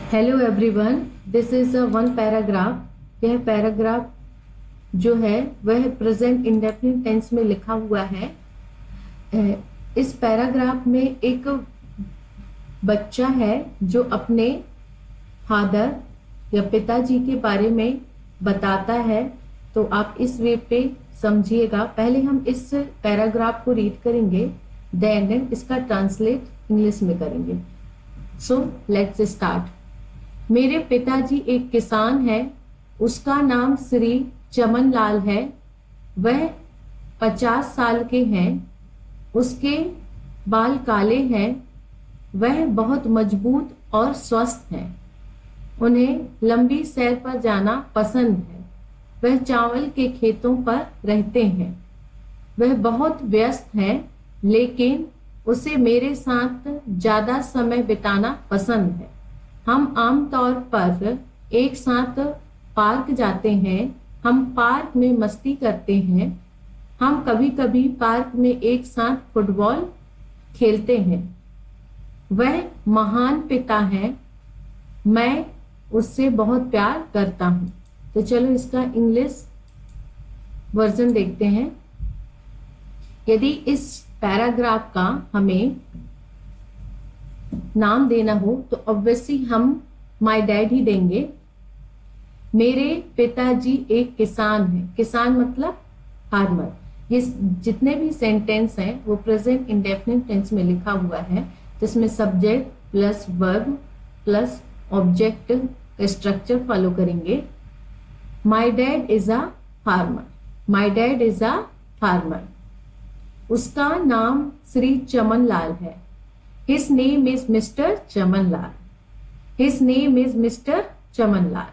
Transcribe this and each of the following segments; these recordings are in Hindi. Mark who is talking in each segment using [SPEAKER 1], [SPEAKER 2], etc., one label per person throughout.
[SPEAKER 1] Hello everyone, this is a one paragraph. यह पैराग्राफ जो है वह प्रेजेंट इंडेफिनिट टेंस में लिखा हुआ है। इस पैराग्राफ में एक बच्चा है जो अपने फादर या पिताजी के बारे में बताता है। तो आप इस वे पे समझिएगा। पहले हम इस पैराग्राफ को रीड करेंगे, देन इसका ट्रांसलेट इंग्लिश में करेंगे। So let's start. मेरे पिताजी एक किसान है। उसका नाम श्री चमन लाल है। वह 50 साल के हैं। उसके बाल काले हैं। वह बहुत मजबूत और स्वस्थ हैं। उन्हें लंबी सैर पर जाना पसंद है। वह चावल के खेतों पर रहते हैं। वह बहुत व्यस्त है, लेकिन उसे मेरे साथ ज्यादा समय बिताना पसंद है। हम आमतौर पर एक साथ पार्क जाते हैं। हम पार्क में मस्ती करते हैं। हम कभी कभी पार्क में एक साथ फुटबॉल खेलते हैं। वह महान पिता है। मैं उससे बहुत प्यार करता हूँ। तो चलो इसका इंग्लिश वर्जन देखते हैं। यदि इस पैराग्राफ का हमें नाम देना हो तो ऑब्वियसली हम माय डैड ही देंगे। मेरे पिताजी एक किसान है। किसान मतलब फार्मर। ये जितने भी सेंटेंस हैं वो प्रेजेंट इंडेफिनिट टेंस में लिखा हुआ है, जिसमें subject plus verb plus object का स्ट्रक्चर फॉलो करेंगे। My dad is a farmer. My dad is a farmer. उसका नाम श्री चमन लाल है। His name is Mr. Chamanlal. His name is Mr. Chamanlal.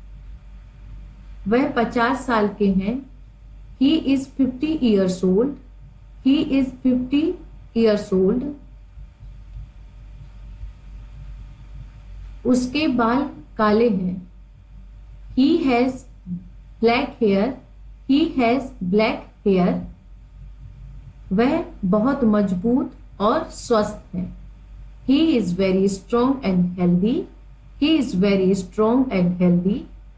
[SPEAKER 1] वह 50 साल के हैं। He is 50 years old. He is 50 years old. उसके बाल काले हैं। He has black hair. He has black hair. वह बहुत मजबूत और स्वस्थ है। He is very strong and healthy. He is very strong and healthy.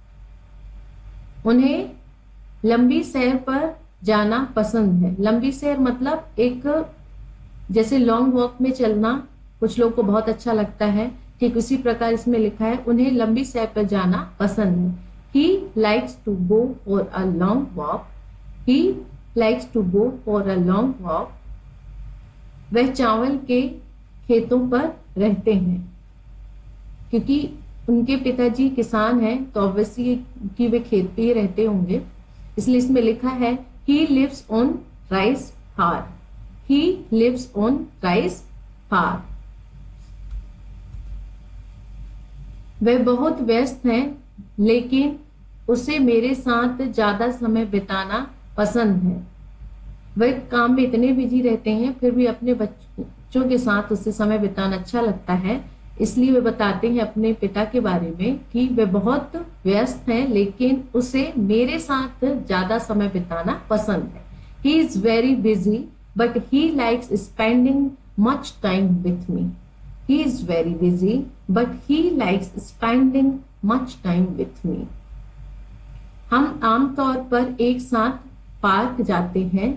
[SPEAKER 1] उन्हें लंबी सैर पर जाना पसंद है। लंबी सैर मतलब एक जैसे लॉन्ग वॉक में चलना कुछ लोग को बहुत अच्छा लगता है, ठीक उसी प्रकार इसमें लिखा है उन्हें लंबी सैर पर जाना पसंद है। He likes to go for a long walk. He likes to go for a long walk. वह चावल के खेतों पर रहते हैं। क्योंकि उनके पिताजी किसान हैं तो ऑब्वियसली कि वे खेत पे ही रहते होंगे, इसलिए इसमें लिखा है he lives on rice farm. He lives on rice farm. वह बहुत व्यस्त हैं, लेकिन उसे मेरे साथ ज्यादा समय बिताना पसंद है। वह काम में इतने बिजी रहते हैं, फिर भी अपने बच्चों के साथ उससे समय बिताना अच्छा लगता है। इसलिए वे बताते हैं अपने पिता के बारे में कि वे बहुत व्यस्त हैं, लेकिन उसे मेरे साथ ज्यादा समय बिताना पसंद है। He is very busy, but he likes spending much time with me. He is very busy, but he likes spending much time with me. हम आमतौर पर एक साथ पार्क जाते हैं।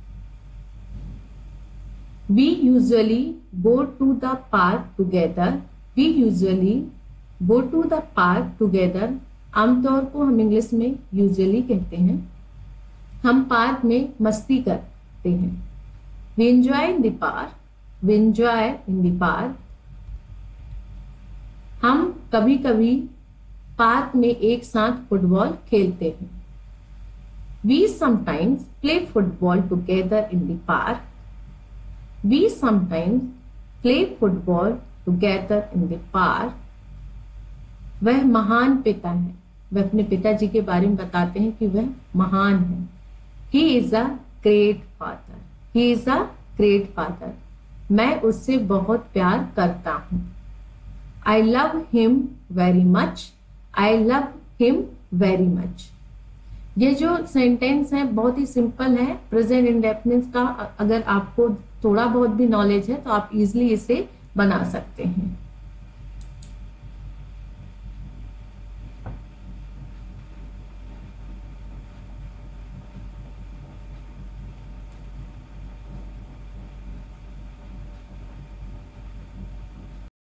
[SPEAKER 1] We usually go to the park together. We usually go to the park together. आमतौर को हम इंग्लिश में यूजुअली कहते हैं। हम पार्क में मस्ती करते हैं। We enjoy in the park. We enjoy in the park. हम कभी कभी पार्क में एक साथ फुटबॉल खेलते हैं। We sometimes play football together in the park. We sometimes play football together in the park. वह महान पिता है। वह अपने पिताजी के बारे में बताते हैं कि वह महान है। He is a great father. He is a great father. मैं उससे बहुत प्यार करता हूँ। I love him very much. I love him very much. ये जो सेंटेंस है बहुत ही सिंपल है। प्रेजेंट इंडेफिनिट का अगर आपको थोड़ा बहुत भी नॉलेज है तो आप इजिली इसे बना सकते हैं।